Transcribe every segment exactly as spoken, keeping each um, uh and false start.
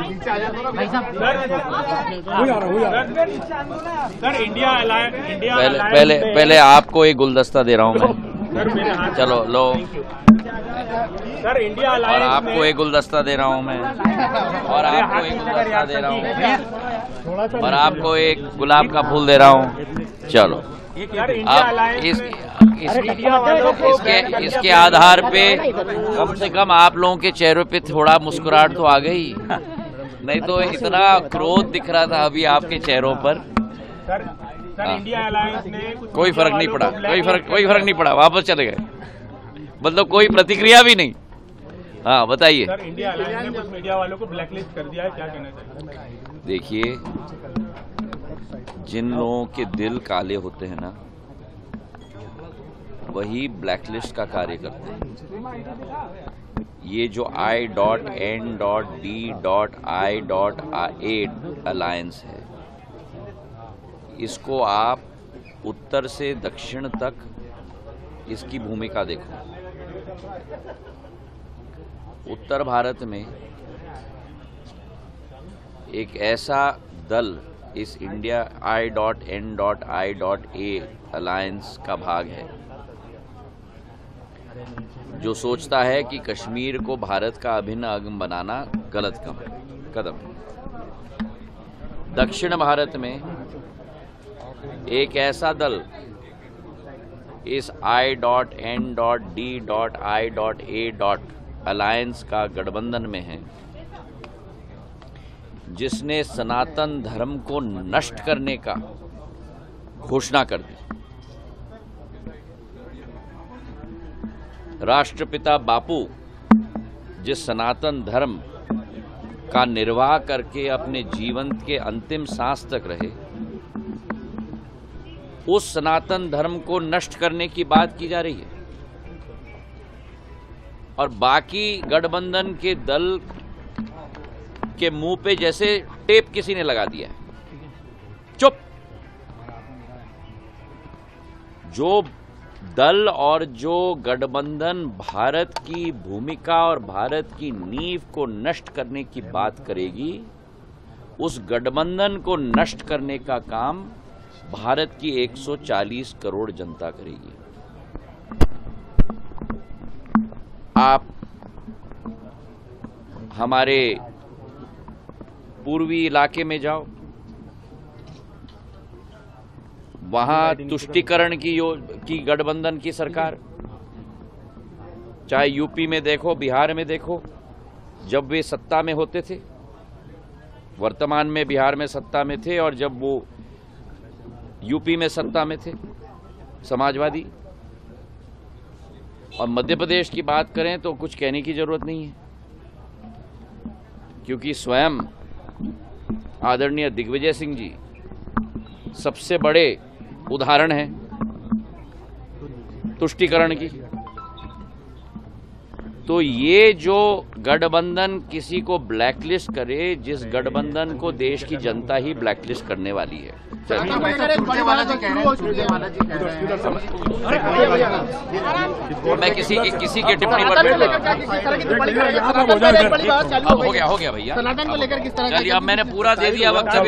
Sir India India पहले पहले पहले आपको एक गुलदस्ता दे रहा हूँ मैं। चलो लो सर इंडिया और आपको एक गुलदस्ता दे रहा हूँ मैं और आपको एक गुलदस्ता दे रहा हूँ और आपको एक गुलाब का फूल दे रहा हूँ। चलो अब इस, इस, इसके इसके आधार पे कम से कम आप लोगों के चेहरों पे थोड़ा मुस्कुराहट तो आ गई, नहीं तो इतना क्रोध दिख रहा था अभी आपके चेहरों पर। इंडिया अलायंस ने कोई फर्क नहीं पड़ा, कोई फर्क कोई फर्क नहीं पड़ा, वापस चले गए, मतलब कोई प्रतिक्रिया भी नहीं। हाँ बताइए। सर इंडिया अलायंस ने कुछ मीडिया वालों को ब्लैकलिस्ट कर दिया है, क्या कहना चाहिए? देखिए, जिन लोगों के दिल काले होते हैं ना, वही ब्लैकलिस्ट का कार्य करते हैं। ये जो I dot N dot D dot I dot A alliance है, इसको आप उत्तर से दक्षिण तक इसकी भूमिका देखो। उत्तर भारत में एक ऐसा दल इस India I dot N dot I dot A alliance का भाग है जो सोचता है कि कश्मीर को भारत का अभिन्न अंग बनाना गलत कदम है। दक्षिण भारत में एक ऐसा दल इस I dot N dot D dot I dot A dot alliance का गठबंधन में है, जिसने सनातन धर्म को नष्ट करने का घोषणा कर दी। राष्ट्रपिता बापू जिस सनातन धर्म का निर्वाह करके अपने जीवन के अंतिम सांस तक रहे, उस सनातन धर्म को नष्ट करने की बात की जा रही है और बाकी गठबंधन के दल के मुंह पे जैसे टेप किसी ने लगा दिया है। चुप। जो दल और जो गठबंधन भारत की भूमिका और भारत की नींव को नष्ट करने की बात करेगी, उस गठबंधन को नष्ट करने का काम भारत की एक सौ चालीस करोड़ जनता करेगी। आप हमारे पूर्वी इलाके में जाओ, वहां तुष्टीकरण की यो की गठबंधन की सरकार, चाहे यूपी में देखो, बिहार में देखो, जब वे सत्ता में होते थे, वर्तमान में बिहार में सत्ता में थे और जब वो यूपी में सत्ता में थे समाजवादी, और मध्य प्रदेश की बात करें तो कुछ कहने की जरूरत नहीं है, क्योंकि स्वयं आदरणीय दिग्विजय सिंह जी सबसे बड़े उदाहरण हैं तुष्टीकरण की। तो ये जो गठबंधन किसी को ब्लैकलिस्ट करे, जिस गठबंधन को देश की जनता ही ब्लैकलिस्ट करने वाली है। मैं किसी की किसी की टिप्पणी पर अब हो गया हो गया भैया, चलिए अब मैंने पूरा दे दिया वक्त।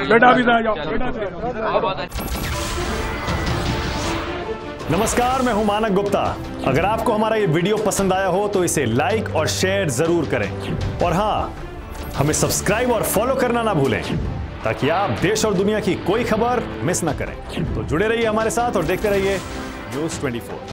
नमस्कार, मैं हूं मानक गुप्ता। अगर आपको हमारा ये वीडियो पसंद आया हो तो इसे लाइक और शेयर जरूर करें और हाँ, हमें सब्सक्राइब और फॉलो करना ना भूलें ताकि आप देश और दुनिया की कोई खबर मिस ना करें। तो जुड़े रहिए हमारे साथ और देखते रहिए न्यूज़ चौबीस।